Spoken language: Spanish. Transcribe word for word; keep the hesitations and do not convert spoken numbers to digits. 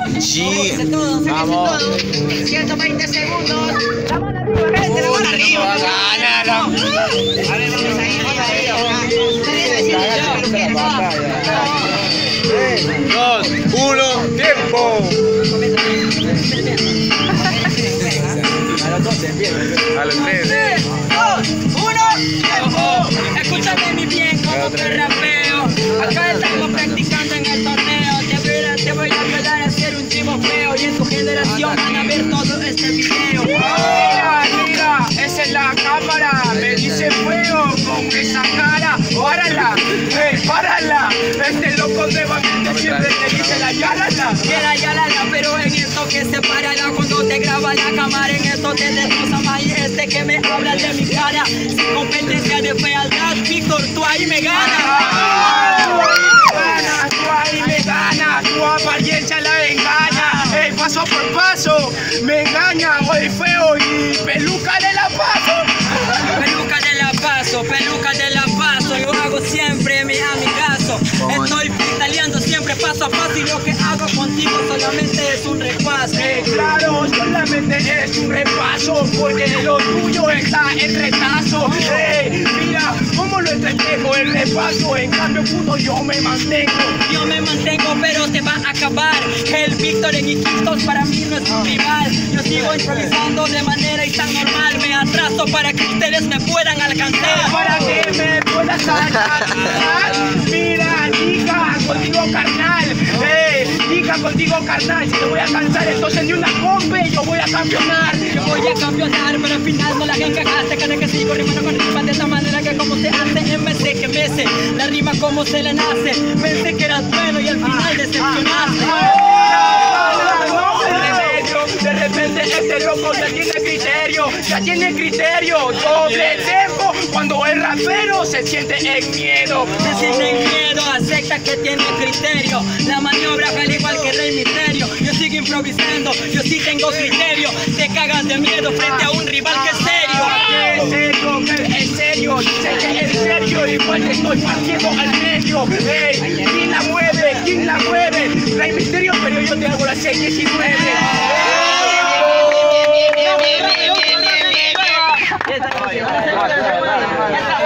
Sí, vamos. ciento veinte segundos. La mano arriba, gente, la mano arriba. Gánalo. A ver, vamos ahí, vamos ahí. tres, dos, uno, tiempo. A los dos empieza. A los tres. tres, dos, uno, tiempo. Escúchame mi bien como que rapeo. Acá estamos practicando en el torneo. Te voy, a, te voy a ayudar a hacer un chivo feo. Y en tu generación van a ver todo este video. Mira, mira, esa es la cámara. Me dice feo con esa cara. Párala, hey, párala. Este loco nuevamente siempre te dice la yálala. Quiera yálala, pero en esto que se parala. Cuando te graba la cámara, en esto te destroza más. Y este que me habla de mi cara. Sin competencia de fealdad, Víctor, tú ahí me ganas. Ganas, tú ahí me ganas. Tu apariencia la engaña. Hey, paso por paso, me engaña. Hoy feo y peluca de la paso. Peluca de la paso, peluca de la paso. Yo hago siempre mi amigazo. Estoy freestyleando siempre paso a paso. Y lo que hago contigo solamente es un repaso. Eh, claro, solamente es un repaso, porque lo tuyo está en retazo. Hey, mira cómo lo entretejo el repaso. En cambio, puto, yo me mantengo. Yo me mantengo, pero te va a acabar. El Víctor en Iquitos para mí no es un rival. Yo sigo improvisando de manera y tan normal. Me atraso para que ustedes me puedan alcanzar. Para que me puedas alcanzar. Mira, chica, contigo carnal. Hey, chica, contigo carnal. Si te voy a alcanzar, entonces ni una compe yo voy a campeonar. Yo voy a campeonar, pero al final no la encagaste. Cada que sigo rimando con rima de esa manera que como se hace en vez de que me sé la rima como se le nace. Pensé que eras bueno y al final decepcionaste. De repente este loco ya tiene criterio, ya tiene criterio, doble tempo. Cuando el rapero se siente en miedo, se siente en miedo, acepta que tiene criterio. La maniobra al igual que Rey Misterio. Yo sigo improvisando, yo sí tengo criterio. Te cagas de miedo frente a un rival que es serio. ¿Qué es serio? ¿Qué es serio? Sé que es serio, igual te estoy partiendo al medio. Hey, ¿quién la mueve? ¿Quién la mueve? Rey Misterio, pero yo te hago la seis diecinueve. Bien, bien, bien, bien, bien, bien, bien.